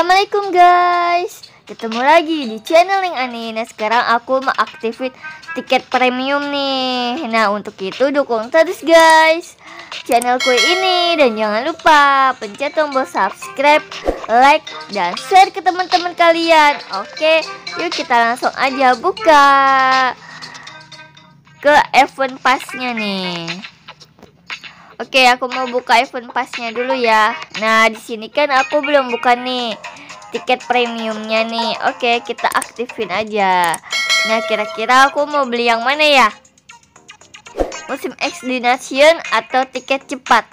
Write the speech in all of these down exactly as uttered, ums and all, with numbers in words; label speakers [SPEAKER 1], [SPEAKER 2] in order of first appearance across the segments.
[SPEAKER 1] Assalamualaikum guys, ketemu lagi di channel yang Ani. Nah sekarang aku mau aktifin tiket premium nih. Nah untuk itu dukung terus guys channelku ini, dan jangan lupa pencet tombol subscribe, like, dan share ke teman-teman kalian. Oke, yuk kita langsung aja buka ke event passnya nih. Oke, aku mau buka event passnya dulu ya. Nah, di sini kan aku belum buka nih tiket premiumnya nih. Oke, kita aktifin aja. Nah, kira-kira aku mau beli yang mana ya? Musim Destination atau tiket cepat?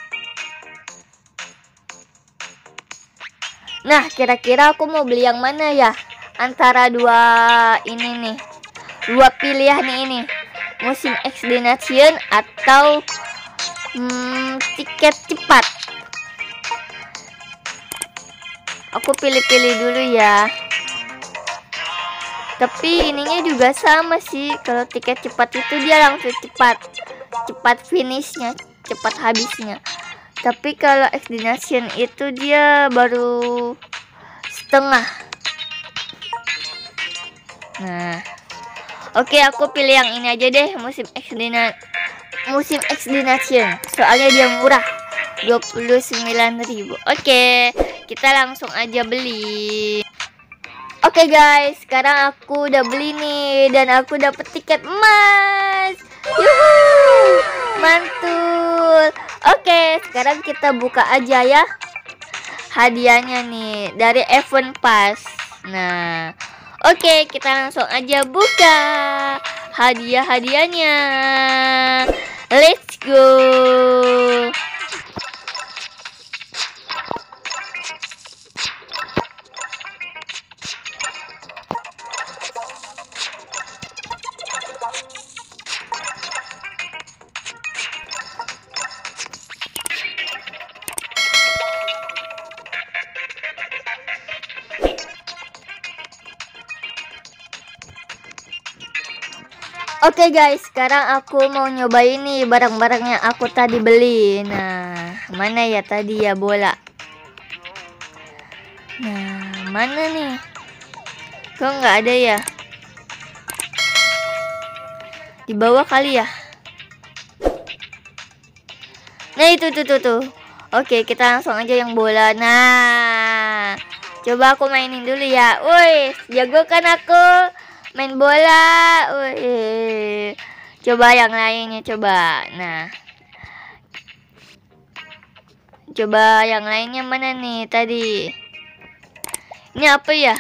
[SPEAKER 1] Nah, kira-kira aku mau beli yang mana ya? Antara dua ini nih. Dua pilihan nih ini. Musim Destination atau Hmm, tiket cepat. Aku pilih-pilih dulu ya. Tapi ininya juga sama sih. Kalau tiket cepat itu dia langsung cepat, cepat finishnya, cepat habisnya. Tapi kalau Destination itu dia baru setengah. Nah, oke, aku pilih yang ini aja deh, musim Destination. Musim Destination, soalnya dia murah, dua puluh sembilan ribu. Oke, kita langsung aja beli. Oke guys, sekarang aku udah beli nih, dan aku dapet tiket emas. Yuhu, mantul. Oke, sekarang kita buka aja ya hadiahnya nih dari event pass. Nah, oke, kita langsung aja buka hadiah-hadiahnya. Let's go. Oke guys, sekarang aku mau nyobain nih barang-barang yang aku tadi beli. Nah, mana ya tadi ya bola? Nah, mana nih? Kok nggak ada ya? Di bawah kali ya? Nah itu tuh tuh tuh. Oke, kita langsung aja yang bola. Nah, coba aku mainin dulu ya. Woi, jago kan aku main bola. Wih, coba yang lainnya coba. Nah, coba yang lainnya mana nih tadi? Ini apa ya?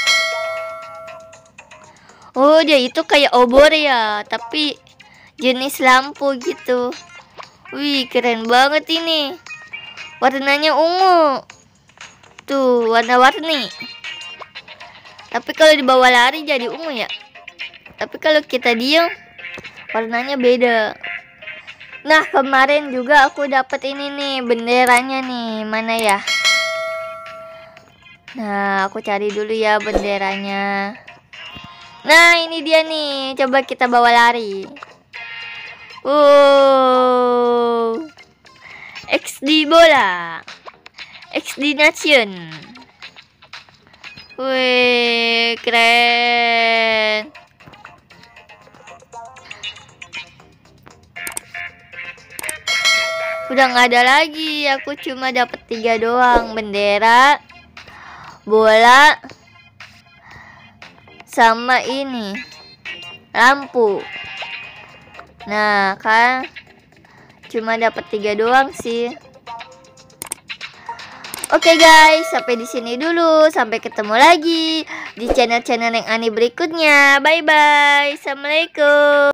[SPEAKER 1] Oh, dia itu kayak obor ya, tapi jenis lampu gitu. Wih, keren banget ini. Warnanya ungu. Tuh, warna-warni. Tapi kalau dibawa lari jadi ungu ya. Tapi kalau kita diam warnanya beda. Nah, kemarin juga aku dapat ini nih benderanya nih. Mana ya? Nah, aku cari dulu ya benderanya. Nah, ini dia nih. Coba kita bawa lari. Wow. X D bola. Destination. Wih, keren. Udah nggak ada lagi. Aku cuma dapat tiga doang. Bendera, bola, sama ini lampu. Nah kan, cuma dapat tiga doang sih. Oke guys, sampai di sini dulu. Sampai ketemu lagi di channel-channel yang Ani berikutnya. Bye bye. Assalamualaikum.